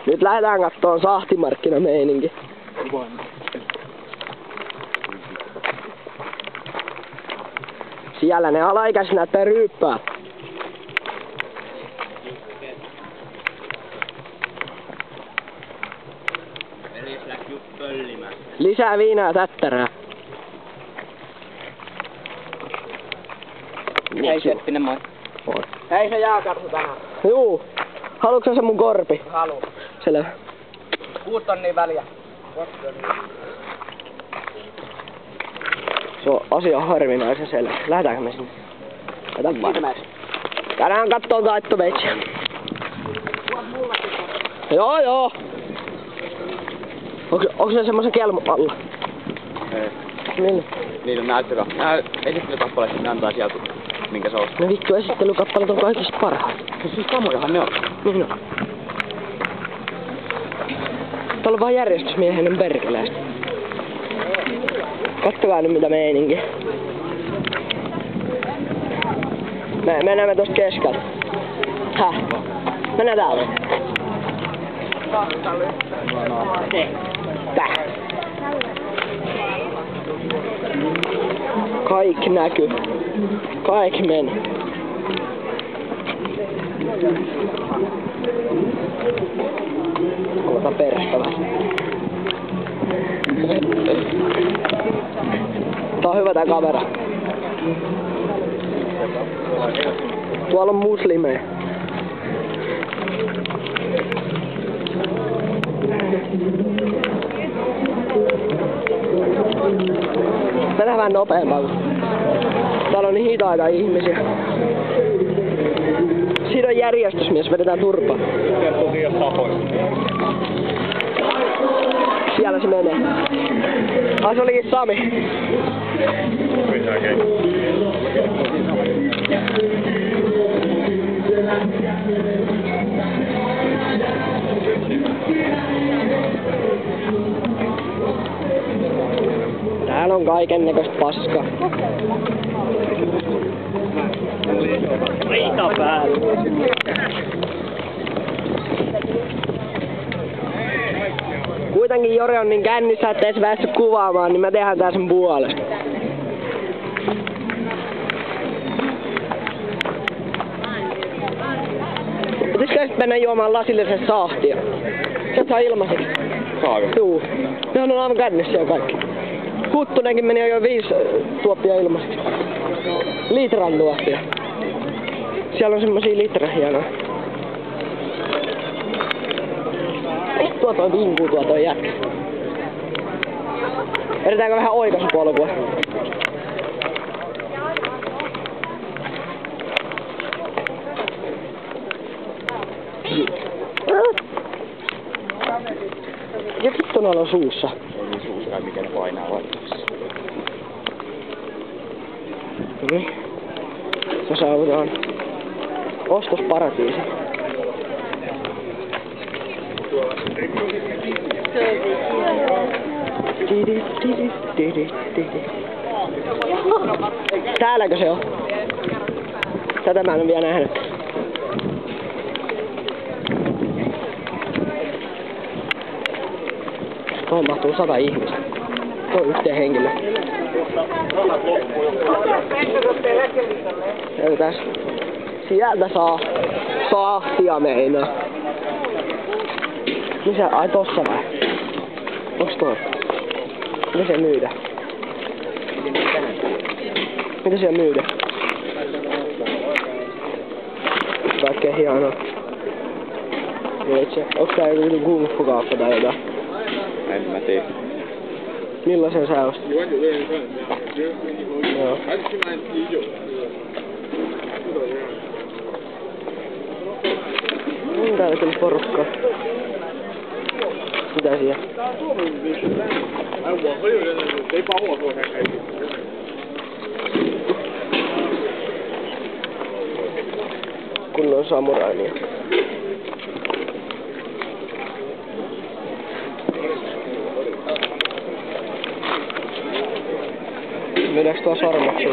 Nyt lähdetään kattoon sahtimarkkinameininki. Siellä ne alaikäiset näyttää ryyppää. Lisää viinaa ja tättärää. Hei Seppinen, moi. Moi. Hei se jääkarhu tähän. Juu. Haluatko se mun korpi? Haluu. Selvä. 6 tonnia väliä. Se on asia harvinaisen selvä. Lähdetäänkö me sinne? Lähdetään vaan. Käydään kattoon taittoveitsiä. Joo joo. Onks ne semmosen kelmun alla? Ei. Millä? Niin on näyttökä. Nää esittelykappaleet ne antaa sieltä minkä se on. No vittu, esittelykappaleet on kaikista parhaat. Siis samojahan ne on. Niin on. Täällä on vaan järjestysmiehinen perkeleesti. Kattokaa nyt mitä meininki. Mennään me tosta keskeltä. Häh? Mennään täällä. Täh. Kaikki näkyy. Kaikki meni. Ota perstä vähän. Tää on hyvä tää kamera. Tuolla on muslimeja. Mennään vähän nopeampaa. Täällä on niin hitaita ihmisiä. Siinä on järjestysmies, vedetään turpaa. Siellä se menee. Ai se olikin Sami. Täällä on kaiken näköistä paskaa. Riita päällä. Kuitenkin Jore on niin kännissä, ettei se päässyt kuvaamaan, niin mä tehdään tää sen puolesta. Pitäisikö sit mennä juomaan lasillisen sahtia? Sieltä saa ilmaiseksi. Saako? Juu. Nehän on aivan kännissä jo kaikki. Huttunenkin meni jo 5 tuoppia ilmaiseksi. Litran tuoppia. Siellä on semmosia litrahianoja. Tuo toi vinkuu tuo toi jätkä. Edetäänkö vähän oikaisupolkua? Ja vittu noilla on suussa. Ei niin suuskaan mikä ne painaa valituksessa. Niin. Me saavutaan ostosparatiisi. Täälläkö se on? Tätä mä en ole vielä nähnyt. Tuohon mahtuu 100 ihmistä. Tuo on yhteen henkilö. Sieltä saa sahtia meinaa. Missä? Ai tossa vai? Onks toi? Mitä siellä myydä? Mitä siellä myydä? Kaikkea hienoa. Onks tää joku kung-fu-kauppa tai jotain? En mä tiedä. Millaisen sä ostit? Joo. Täällä kyllä porukkaa. Mitä siellä? Kunnon samuraimia. Myydäänkö tuo sormuksia?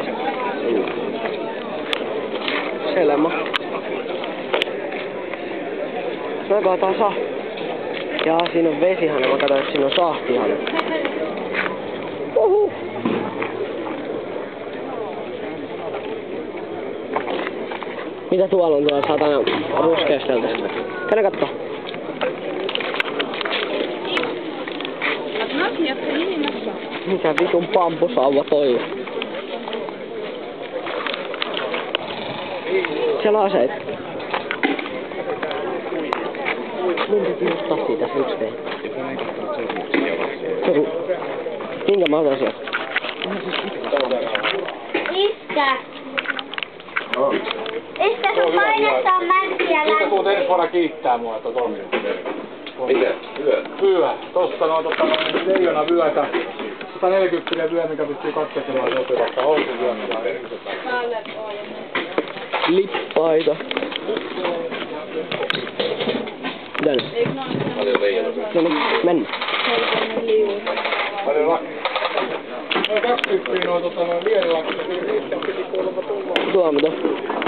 Selma. Mä kaataan Jaa, siinä on vesihana. Mä katsoin, että siinä on sahtihana. Uhu. Mitä tuolla on tuolla satana ruskeastelta? Käydä kattoo. Mikä vitun pampusauva toi? Siellä on aseita. Mun piti ottaa siitä yksi tein. Minkä mä otan sieltä? Iskä! Iskä, sun painetta on mäntiä lämmin. Sitten tuut ensi vuonna kiittää mua, että Tommi. Mitä? Vyö. Tosta on leijona vyötä. 140 vyö, mikä pystyy katkeisemaan sopivasta housuvyö. Lippaita. Mitä nyt? Paljon leijona. No niin, mennä. Paljon lakki. Noin 20 noin lienilakki. Tuomito.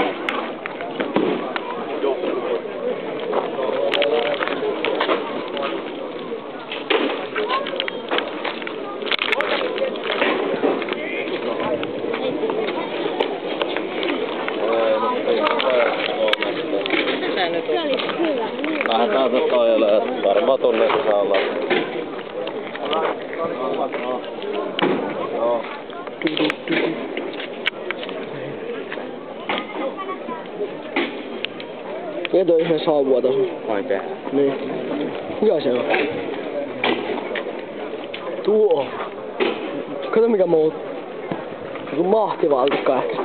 Lähdetään tosta ajelemaan. Varmaan tonne saa olla. No. Mikä toi ihme saavua tossa? Oikein. Niin. Mikä se on? Tuo. Kato mikä muu. Joku mahtivaltikka ehkä.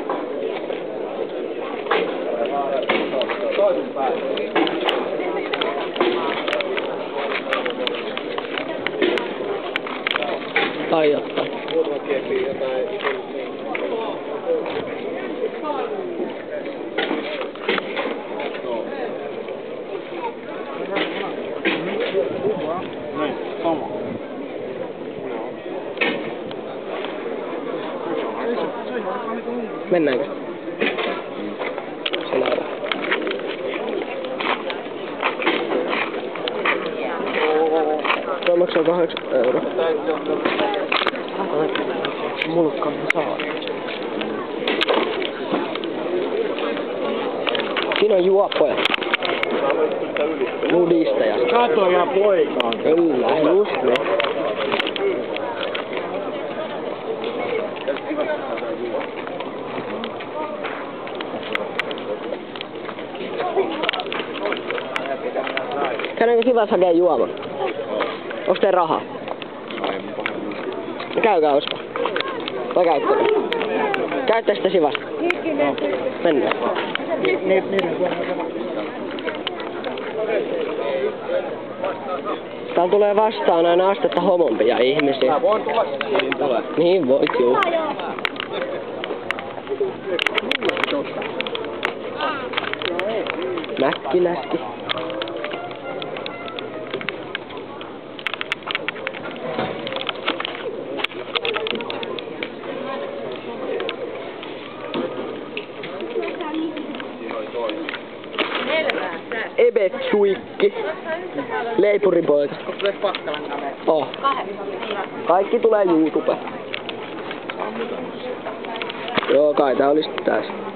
Tai jotain. Mennäänkö? Se lähdetään. Toi maksaa 8 €. Mulkkaan saa. Siinä on juoppoja. Nudisteja. Katoja poikaan. Kyllä, just ne. Käydäänkö Sivas hakee juoman? Onks teillä rahaa? No käykää ostaa. Vai käyttäkö? Käyttää sitä Sivasta. Mennään. Täällä tulee vastaan aina astetta homompia ihmisiä. Niin voit juu. Mäkkiläski. Ebetsuikki. Leipuripoika. Oh. Kaikki tulee YouTubeen. Joo, kai tää olisi tässä.